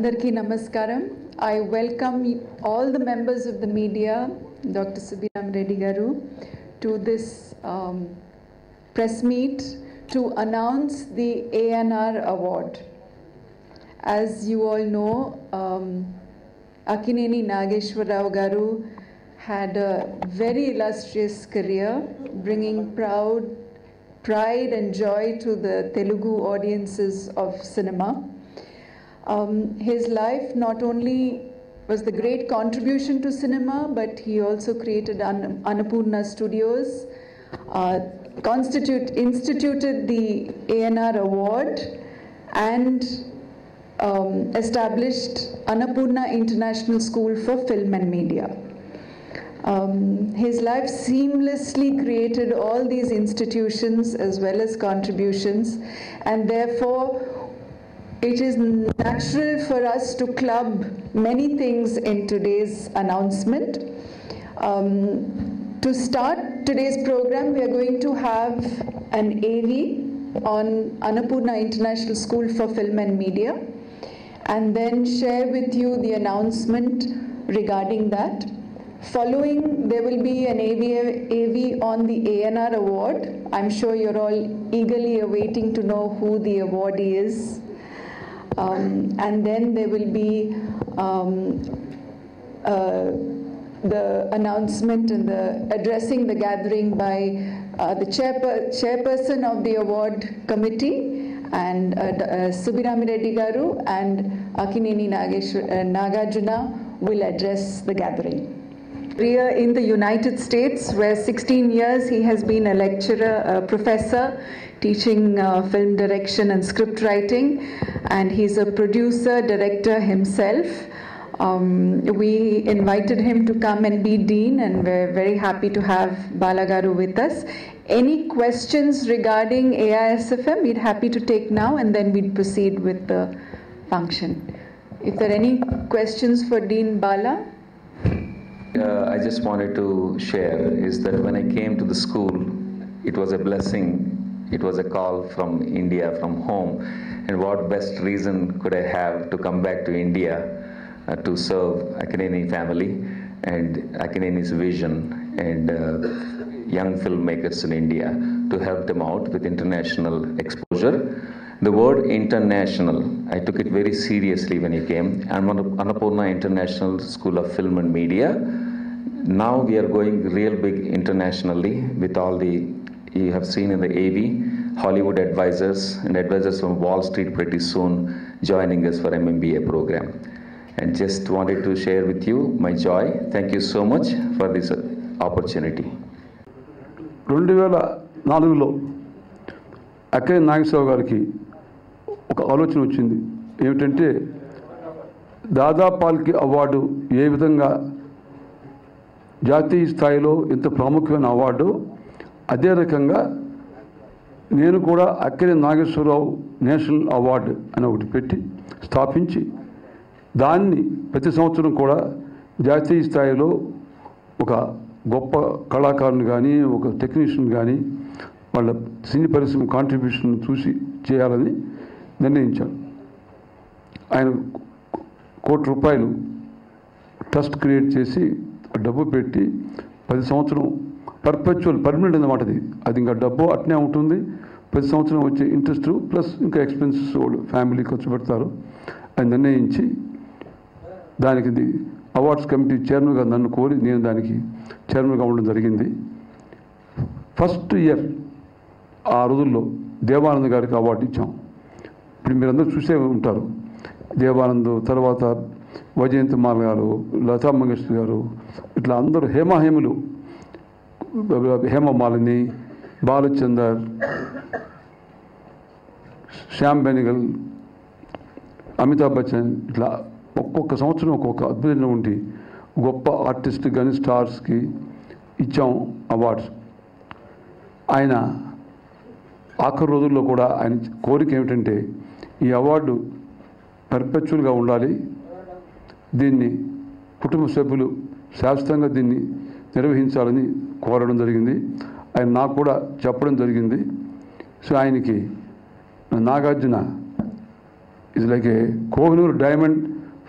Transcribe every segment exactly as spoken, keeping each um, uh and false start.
Andarki Namaskaram. I welcome all the members of the media, Doctor Subbiram Reddy Garu, to this um, press meet to announce the A N R Award. As you all know, um, Akineni Nageshwar Rao Garu had a very illustrious career, bringing proud, pride and joy to the Telugu audiences of cinema. Um, his life not only was the great contribution to cinema, but he also created An- Annapurna Studios, uh, constitute, instituted the A N R Award, and um, established Annapurna International School for Film and Media. Um, his life seamlessly created all these institutions as well as contributions, and therefore it is natural for us to club many things in today's announcement. Um, to start today's program, we are going to have an A V on Annapurna International School for Film and Media, and then share with you the announcement regarding that. Following, there will be an A V, A V on the A N R Award. I'm sure you're all eagerly awaiting to know who the awardee is. Um, and then there will be um, uh, the announcement and the addressing the gathering by uh, the chairper chairperson of the award committee, and uh, uh, Subbiram Reddy Garu and Akineni Nageshwar, uh, Nagarjuna will address the gathering. Career in the United States, where sixteen years he has been a lecturer, a professor, teaching uh, film direction and script writing, and he's a producer, director himself. Um, we invited him to come and be dean, and we're very happy to have Bala Garu with us. Any questions regarding A I S F M, we'd happy to take now, and then we'd proceed with the function. If there are any questions for Dean Bala? Uh, I just wanted to share is that when I came to the school, it was a blessing. It was a call from India, from home. And what best reason could I have to come back to India uh, to serve Akineni family and Akineni's vision and uh, young filmmakers in India to help them out with international exposure. The word international, I took it very seriously when I came. I'm on Annapurna International School of Film and Media. Now we are going real big internationally with all the, you have seen in the A V, Hollywood advisors and advisors from Wall Street pretty soon joining us for M M B A program. And just wanted to share with you my joy. Thank you so much for this opportunity. రెండు వేల నాలుగులో అక్కినేని నాగేశ్వరరావు గారికి ఒక ఆలోచన వచ్చింది. ఏమిటంటే దాదా Phalke award ఏ విధంగా జాతీయ స్థాయిలో ఎంత ప్రాముఖ్యమైన అవార్డు, అదే రకంగా నేను కూడా అక్కినేని నాగేశ్వరరావు నేషనల్ అవార్డు అని ఒకటి పెట్టి స్థాపించి దాన్ని ప్రతి సంవత్సరం కూడా జాతీయ స్థాయిలో ఒక గొప్ప కళాకారుని కానీ ఒక టెక్నీషియన్ కానీ వాళ్ళ సినీ పరిశ్రమ కాంట్రిబ్యూషన్ చూసి చేయాలని నిర్ణయించాను. ఆయన కోటి రూపాయలు ట్రస్ట్ క్రియేట్ చేసి డబ్బు పెట్టి పది సంవత్సరం పర్పెచువల్ పర్మనెంట్ అన్నమాట. అది అది ఇంకా డబ్బు అట్నే ఉంటుంది. ప్రతి సంవత్సరం వచ్చే ఇంట్రెస్ట్ ప్లస్ ఇంకా ఎక్స్పెన్సెస్ వాళ్ళు ఫ్యామిలీ ఖర్చు పెడతారు అని నిర్ణయించి దానికి అవార్డ్స్ కమిటీ చైర్మన్గా నన్ను కోరి నేను దానికి చైర్మన్గా ఉండడం జరిగింది. ఫస్ట్ ఇయర్ ఆ రోజుల్లో దేవానంద్ గారికి అవార్డు ఇచ్చాం. ఇప్పుడు మీరందరూ చూసే ఉంటారు. దేవానంద్ తర్వాత వైజయంతి మాల గారు, లతా మంగేష్కర్ గారు, ఇట్లా అందరూ హేమహేములు, హేమమాలిని, బాలచందర్, శ్యామ్ బెనిగల్, అమితాబ్ బచ్చన్, ఇట్లా ఒక్కొక్క సంవత్సరం ఒక్కొక్క అద్భుతంగా ఉండి గొప్ప ఆర్టిస్ట్ కానీ స్టార్స్కి ఇచ్చాం అవార్డ్స్. ఆయన ఆఖరి రోజుల్లో కూడా ఆయన కోరిక ఏమిటంటే ఈ అవార్డు పర్పెచువల్గా ఉండాలి, దీన్ని కుటుంబ సభ్యులు శాశ్వతంగా దీన్ని నిర్వహించాలని కోరడం జరిగింది. ఆయన నాకు కూడా చెప్పడం జరిగింది. సో ఆయనకి Nagarjuna is like a Kohinoor diamond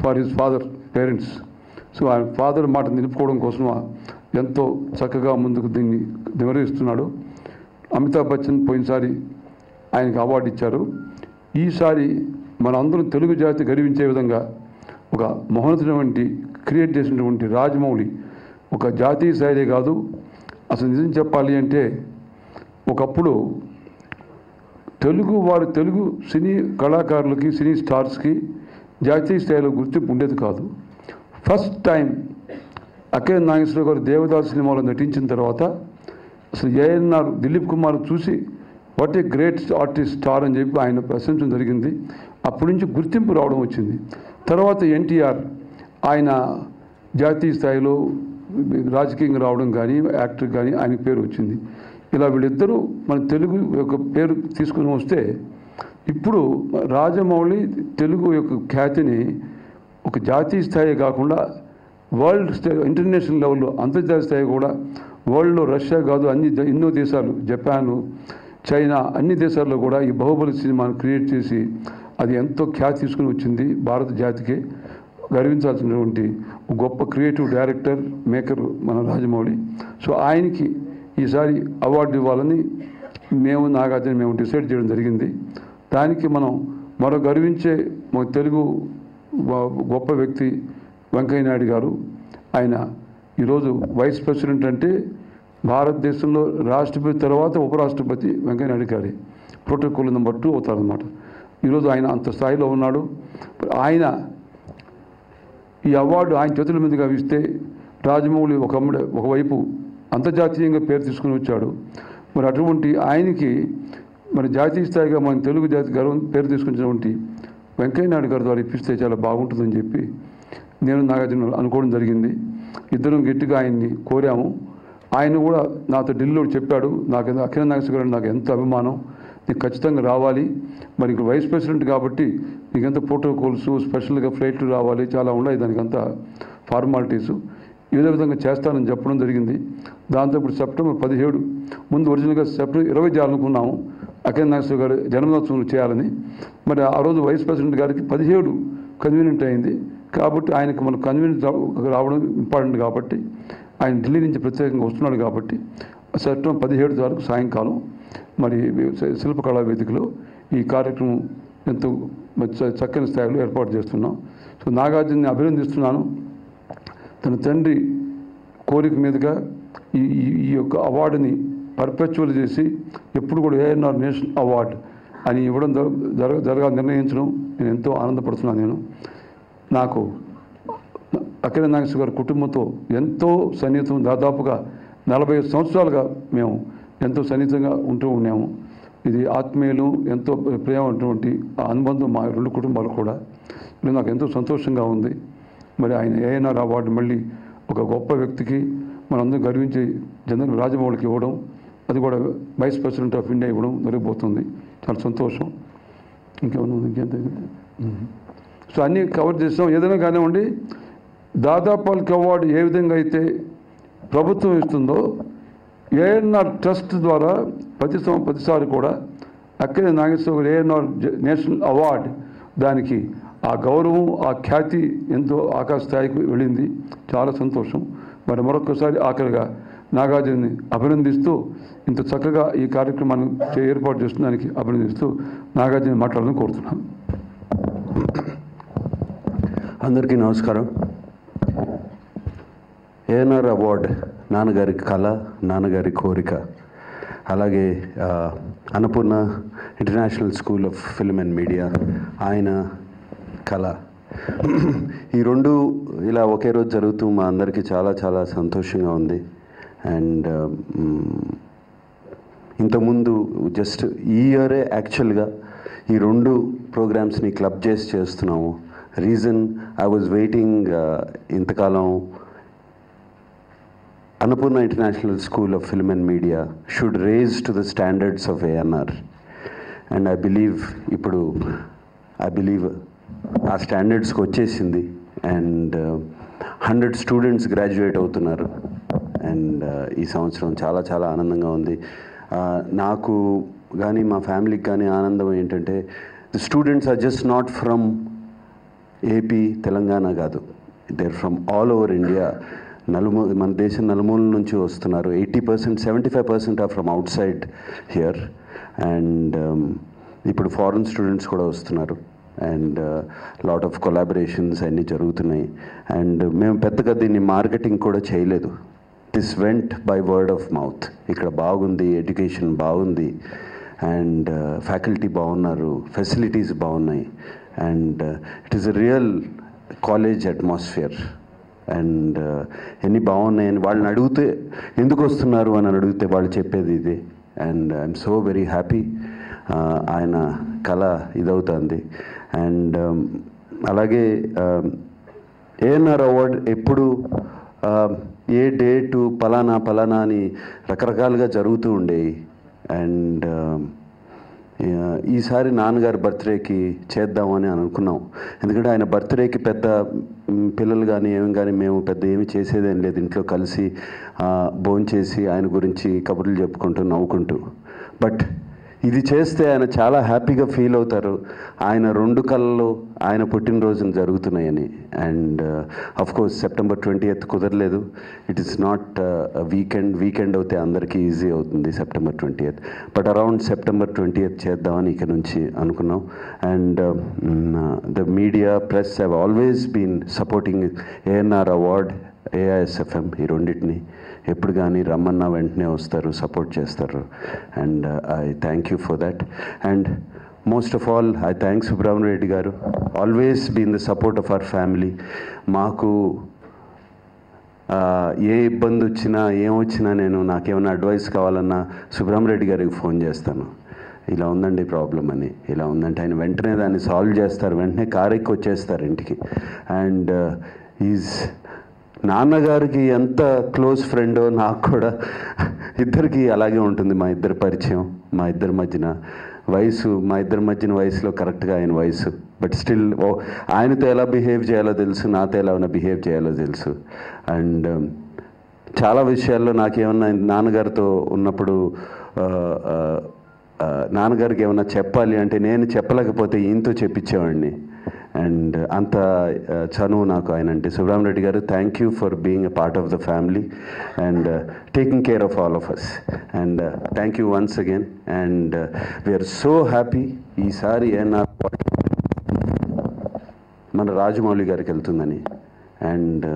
for his father parents. So ఆయన ఫాదర్ మాట నిలుపుకోవడం కోసం ఎంతో చక్కగా ముందుకు దీన్ని నిర్వహిస్తున్నాడు. అమితాబ్ బచ్చన్ పోయినసారి ఆయనకి అవార్డు ఇచ్చారు. ఈసారి మన అందరం తెలుగు జాతి గర్వించే విధంగా ఒక మహోన్నతమైనటువంటి క్రియేట్ చేసినటువంటి రాజమౌళి ఒక జాతీయ స్థాయిలే కాదు, అసలు నిజం చెప్పాలి అంటే ఒకప్పుడు తెలుగు వారు తెలుగు సినీ కళాకారులకి సినీ స్టార్స్కి జాతీయ స్థాయిలో గుర్తింపు ఉండేది కాదు. ఫస్ట్ టైం అక్కినేని నాగేశ్వరరావు గారు దేవదాసు సినిమాలో నటించిన తర్వాత అసలు ఏఎన్ఆర్ దిలీప్ కుమార్ చూసి what a great artist star అని చెప్పి ఆయన ప్రశంసడం జరిగింది. అప్పటి నుంచి గుర్తింపు రావడం వచ్చింది. తర్వాత ఎన్టీఆర్ ఆయన జాతీయ స్థాయిలో రాజకీయంగా రావడం కానీ యాక్టర్ కానీ ఆయన పేరు వచ్చింది. ఇలా వీళ్ళిద్దరూ మన తెలుగు యొక్క పేరు తీసుకుని వస్తే ఇప్పుడు రాజమౌళి తెలుగు యొక్క ఖ్యాతిని ఒక జాతీయ స్థాయి కాకుండా వరల్డ్ స్థాయి ఇంటర్నేషనల్ లెవెల్లో అంతర్జాతీయ స్థాయి కూడా వరల్డ్లో రష్యా కాదు అన్ని ఎన్నో దేశాలు జపాను చైనా అన్ని దేశాల్లో కూడా ఈ బాహుబలి సినిమాను క్రియేట్ చేసి అది ఎంతో ఖ్యాతి తీసుకుని వచ్చింది. భారత జాతికి గర్వించాల్సినటువంటి గొప్ప క్రియేటివ్ డైరెక్టర్ మేకర్ మన రాజమౌళి. సో ఆయనకి ఈసారి అవార్డు ఇవ్వాలని మేము నాగార్జున మేము డిసైడ్ చేయడం జరిగింది. దానికి మనం మరో గర్వించే మన తెలుగు గొప్ప వ్యక్తి వెంకయ్య నాయుడు గారు. ఆయన ఈరోజు వైస్ ప్రెసిడెంట్ అంటే భారతదేశంలో రాష్ట్రపతి తర్వాత ఉపరాష్ట్రపతి వెంకయ్య నాయుడు గారి ప్రోటోకాల్ నెంబర్ టూ అవుతారనమాట. ఈరోజు ఆయన అంత స్థాయిలో ఉన్నాడు. ఆయన ఈ అవార్డు ఆయన చేతుల మీదుగా ఇస్తే రాజమౌళి ఒక ఒకవైపు అంతర్జాతీయంగా పేరు తీసుకుని వచ్చాడు. మరి అటువంటి ఆయనకి మరి జాతీయ స్థాయిగా మన తెలుగు జాతి గర్వం పేరు తీసుకున్నటువంటి వెంకయ్య నాయుడు గారి ద్వారా ఇప్పిస్తే చాలా బాగుంటుందని చెప్పి నేను నాగార్జున అనుకోవడం జరిగింది. ఇద్దరం గట్టిగా ఆయన్ని కోరాము. ఆయన కూడా నాతో ఢిల్లీలో చెప్పాడు, నాకు అక్కినేని నాగేశ్వర గారు నాకు ఎంత అభిమానం, నీకు ఖచ్చితంగా రావాలి, మరి ఇక్కడ వైస్ ప్రెసిడెంట్ కాబట్టి నీకంత ప్రోటోకాల్స్ స్పెషల్గా ఫ్లైట్లు రావాలి, చాలా ఉన్నాయి దానికంతా ఫార్మాలిటీసు, ఏదో విధంగా చేస్తానని చెప్పడం జరిగింది. దాంతో ఇప్పుడు సెప్టెంబర్ పదిహేడు ముందు ఒరిజినల్గా సెప్టెంబర్ ఇరవై చేయాలనుకున్నాము అక్కినేని నాగేశ్వర గారు జన్మదినోత్సవం చేయాలని. మరి ఆ రోజు వైస్ ప్రెసిడెంట్ గారికి పదిహేడు కన్వీనియంట్ అయింది కాబట్టి ఆయనకు మనకు కన్వీనియంట్ రావడం ఇంపార్టెంట్ కాబట్టి ఆయన ఢిల్లీ నుంచి ప్రత్యేకంగా వస్తున్నాడు కాబట్టి సెప్టెంబర్ పదిహేడు తారీఖు సాయంకాలం మరి శిల్పకళా వేదికలో ఈ కార్యక్రమం ఎంతో చక్కని స్థాయిలో ఏర్పాటు చేస్తున్నాం. సో నాగార్జున్ని అభినందిస్తున్నాను. తన తండ్రి కోరిక మీదుగా ఈ ఈ యొక్క అవార్డుని పర్పెచువల్ చేసి ఎప్పుడు కూడా ఏఎన్ఆర్ నేషనల్ అవార్డు అని ఇవ్వడం జరగ జరగా నిర్ణయించడం నేను ఎంతో ఆనందపడుతున్నాను. నేను నాకు అక్కినేని నాగేశ్వర గారి కుటుంబంతో ఎంతో సన్నిహితం, దాదాపుగా నలభై సంవత్సరాలుగా మేము ఎంతో సన్నిహితంగా ఉంటూ ఉన్నాము. ఇది ఆత్మీయులు ఎంతో ప్రేమ ఉన్నటువంటి ఆ అనుబంధం మా రెండు కుటుంబాలు కూడా. ఇది నాకు ఎంతో సంతోషంగా ఉంది. మరి ఆయన ఏఎన్ఆర్ అవార్డు మళ్ళీ ఒక గొప్ప వ్యక్తికి మనందరం గర్వించి జనరల్ రాజమౌళికి ఇవ్వడం, అది కూడా వైస్ ప్రెసిడెంట్ ఆఫ్ ఇండియా ఇవ్వడం జరగబోతుంది. చాలా సంతోషం. ఇంకేమన్నా ఇంకేం తగ్గింది. సో అన్నీ కవర్ చేస్తాం. ఏదైనా కానివ్వండి, దాదాపాలకి అవార్డు ఏ విధంగా అయితే ప్రభుత్వం ఇస్తుందో ఏఎన్ఆర్ ట్రస్ట్ ద్వారా ప్రతి సంవత్సరం ప్రతిసారి కూడా అక్కినేని నాగేశ్వర ఏఎన్ఆర్ నేషనల్ అవార్డు దానికి ఆ గౌరవం ఆ ఖ్యాతి ఎంతో ఆకాశ స్థాయికి వెళ్ళింది. చాలా సంతోషం. మరి మరొకసారి ఆఖరిగా నాగార్జున్ని అభినందిస్తూ ఇంత చక్కగా ఈ కార్యక్రమాన్ని ఏర్పాటు చేస్తున్నందుకు అభినందిస్తూ నాగార్జున మాట్లాడాలని కోరుతున్నాను. అందరికీ నమస్కారం. ఏఎన్ఆర్ అవార్డ్ నాన్నగారి కళ, నాన్నగారి కోరిక. అలాగే Annapurna international school of film and media ఆయన కళ. ఈ రెండు ఇలా ఒకే రోజు జరుగుతూ మా అందరికీ చాలా చాలా సంతోషంగా ఉంది. అండ్ ఇంతకుముందు జస్ట్ ఈ ఇయరే యాక్చువల్గా ఈ రెండు ప్రోగ్రామ్స్ని క్లబ్ చేసి చేస్తున్నాము. రీజన్ ఐ వాజ్ వెయిటింగ్ ఇంతకాలం Annapurna International School of Film and Media should raise to the standards of A N R. And I believe, ఇప్పుడు I believe ఆ స్టాండర్డ్స్కి వచ్చేసింది. అండ్ హండ్రెడ్ స్టూడెంట్స్ గ్రాడ్యుయేట్ అవుతున్నారు. అండ్ ఈ సంవత్సరం చాలా చాలా ఆనందంగా ఉంది. నాకు కానీ మా ఫ్యామిలీకి కానీ ఆనందం ఏంటంటే the students are just not from AP Telangana కాదు, there from all over India. నలుమూ మన దేశం నలుమూల నుంచి వస్తున్నారు. Eighty percent seventy five percent are from outside here. And ఇప్పుడు ఫారిన్ స్టూడెంట్స్ కూడా వస్తున్నారు. అండ్ లాట్ ఆఫ్ కొలాబరేషన్స్ అన్నీ జరుగుతున్నాయి. అండ్ మేము పెద్దగా దీన్ని మార్కెటింగ్ కూడా చేయలేదు. This went by word of mouth. ఇక్కడ బాగుంది, ఎడ్యుకేషన్ బాగుంది, అండ్ ఫ్యాకల్టీ బాగున్నారు, ఫెసిలిటీస్ బాగున్నాయి, and it is a real college atmosphere. And ఎన్ని బాగున్నాయని వాళ్ళని అడిగితే ఎందుకు వస్తున్నారు అని అడిగితే వాళ్ళు చెప్పేది ఇదే. And I'm so very happy. ఆయన కళ ఇదవుతుంది. అండ్ అలాగే ఏఎన్ఆర్ అవార్డ్ ఎప్పుడు ఏ డేటు పలానా పలానా అని రకరకాలుగా జరుగుతూ ఉండేవి. అండ్ ఈసారి నాన్నగారి బర్త్డేకి చేద్దామని అనుకున్నాం. ఎందుకంటే ఆయన బర్త్డేకి పెద్ద పిల్లలు కానీ ఏమి కానీ మేము పెద్ద ఏమి చేసేదేం లేదు. ఇంట్లో కలిసి భోంచేసి ఆయన గురించి కబుర్లు చెప్పుకుంటూ నవ్వుకుంటూ. బట్ ఇది చేస్తే ఆయన చాలా హ్యాపీగా ఫీల్ అవుతారు. ఆయన రెండు కళలు ఆయన పుట్టినరోజున జరుగుతున్నాయని. And of course September twenty eighth కుదరలేదు. It is not weekend. Weekend అయితే అందరికీ ఈజీ అవుతుంది September twenty eighth. But around September twenty eighth చేద్దామని ఇక నుంచి అనుకున్నాం. And the media press have always been supporting ANR award, AISFM, ఈ రెండింటిని. ఎప్పుడు కానీ రమ్మన్నా వెంటనే వస్తారు, సపోర్ట్ చేస్తారు. And I thank you for that. And most of all I thank Subrahmanya Reddy garu. Always been the support of our family. మాకు ఏ ఇబ్బంది వచ్చినా ఏమొచ్చినా నేను నాకేమైనా అడ్వైస్ కావాలన్నా సుబ్రహ్మణ్య రెడ్డి గారికి ఫోన్ చేస్తాను. ఇలా ఉందండి ప్రాబ్లం అని. ఇలా ఉందంటే ఆయన వెంటనే దాన్ని సాల్వ్ చేస్తారు. వెంటనే కారు ఎక్కి వచ్చేస్తారు ఇంటికి. అండ్ ఈజ్ నాన్నగారికి ఎంత క్లోజ్ ఫ్రెండో నాకు కూడా ఇద్దరికి అలాగే ఉంటుంది. మా ఇద్దరి పరిచయం, మా ఇద్దరి మధ్యన వయసు, మా ఇద్దరి మధ్యన వయసులో కరెక్ట్గా ఆయన వయసు. బట్ స్టిల్ ఓ ఆయనతో ఎలా బిహేవ్ చేయాలో తెలుసు, నాతో ఎలా బిహేవ్ చేయాలో తెలుసు. అండ్ చాలా విషయాల్లో నాకేమన్నా నాన్నగారితో ఉన్నప్పుడు నాన్నగారికి ఏమన్నా చెప్పాలి అంటే నేను చెప్పలేకపోతే ఈయనతో చెప్పించేవాడిని. అండ్ అంత చనువు నాకు ఆయన అంటే. Subrahmanya Reddy garu, thank you for being a part of the family and taking care of all of us. And thank you once again. And we are so happy. ఈసారి ఏనా మన రాజమౌళి గారికి వెళ్తుందని. అండ్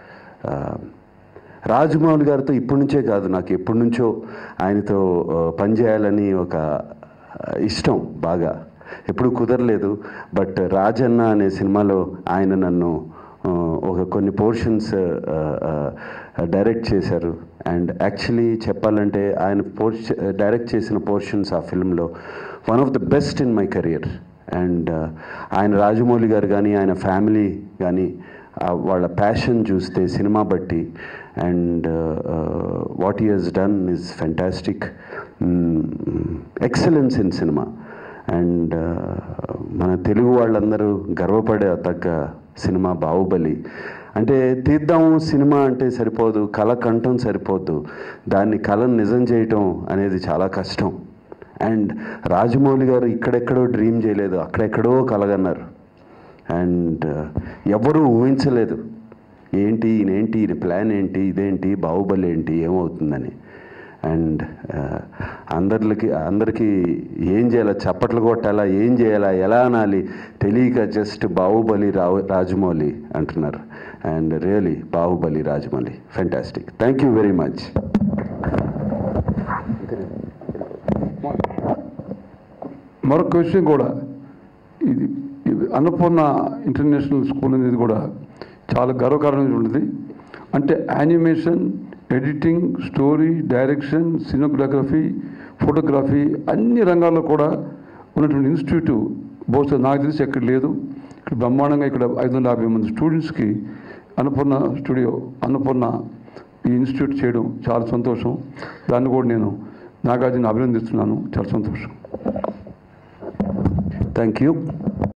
రాజమౌళి గారితో ఇప్పటి నుంచే కాదు, నాకు ఎప్పటి నుంచో ఆయనతో పనిచేయాలని ఒక ఇష్టం బాగా. ఎప్పుడు కుదరలేదు. బట్ రాజన్న అనే సినిమాలో ఆయన నన్ను ఒక కొన్ని పోర్షన్స్ డైరెక్ట్ చేశారు. అండ్ యాక్చువల్లీ చెప్పాలంటే ఆయన పోర్ష డైరెక్ట్ చేసిన పోర్షన్స్ ఆ ఫిల్మ్లో one of the best in my career. And ఆయన రాజమౌళి గారు కానీ ఆయన ఫ్యామిలీ కానీ వాళ్ళ ప్యాషన్ చూస్తే సినిమా బట్టి and what he has done is fantastic. Excellence in cinema. And మన తెలుగు వాళ్ళందరూ గర్వపడే తగ్గ సినిమా బాహుబలి. అంటే తీద్దాము సినిమా అంటే సరిపోదు, కళ కంఠం సరిపోదు, దాన్ని కళను నిజం చేయటం అనేది చాలా కష్టం. అండ్ రాజమౌళి గారు ఇక్కడెక్కడో డ్రీమ్ చేయలేదు, అక్కడెక్కడో కలగన్నారు. అండ్ ఎవరూ ఊహించలేదు ఏంటి ఈయనేంటి, ఈయన ప్లాన్ ఏంటి, ఇదేంటి బాహుబలి ఏంటి, ఏమవుతుందని. అండ్ అందరికి అందరికీ ఏం చేయాలా, చప్పట్లు కొట్టాలా, ఏం చేయాలా, ఎలా అనాలి తెలియక జస్ట్ బాహుబలి రా రాజమౌళి అంటున్నారు. And really Baahubali Rajamouli fantastic. Thank you very much. మరొక విషయం కూడా, ఇది అన్నపూర్ణ ఇంటర్నేషనల్ స్కూల్ అనేది కూడా చాలా గర్వకారణంగా ఉంటుంది. అంటే animation, editing, story, direction, cinematography, photography అన్ని రంగాల్లో కూడా ఉన్నటువంటి ఇన్స్టిట్యూట్ బహుశా నాకు తెలిసి ఎక్కడ లేదు. ఇక్కడ బ్రహ్మాండంగా ఇక్కడ ఐదు వందల యాభై మంది స్టూడెంట్స్కి అన్నపూర్ణ స్టూడియో, అన్నపూర్ణ ఈ ఇన్స్టిట్యూట్ చేయడం చాలా సంతోషం. దాన్ని కూడా నేను నాగార్జున అభినందిస్తున్నాను. చాలా సంతోషం. Thank you.